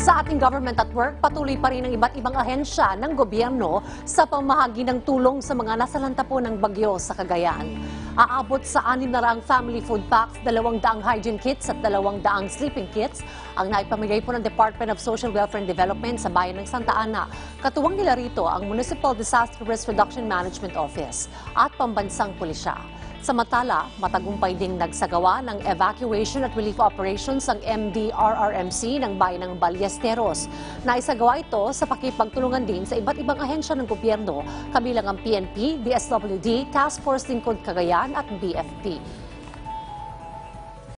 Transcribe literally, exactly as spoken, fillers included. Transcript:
Sa ating government at work, patuloy pa rin ang iba't ibang ahensya ng gobyerno sa pamahagi ng tulong sa mga nasalanta po ng bagyo sa Cagayan. Aabot sa anim na raang family food packs, dalawang daang hygiene kits at dalawang daang sleeping kits ang naipamigay po ng Department of Social Welfare and Development sa bayan ng Santa Ana. Katuwang nila rito ang Municipal Disaster Risk Reduction Management Office at Pambansang Pulisya. Samantala, matagumpay ding nagsagawa ng evacuation at relief operations ang M D R R M C ng bayan ng Ballesteros. Naisagawa ito sa pakipagtulungan din sa iba't ibang ahensya ng gobyerno, kabilang ang P N P, D S W D, Task Force Lingkod Cagayan at B F P.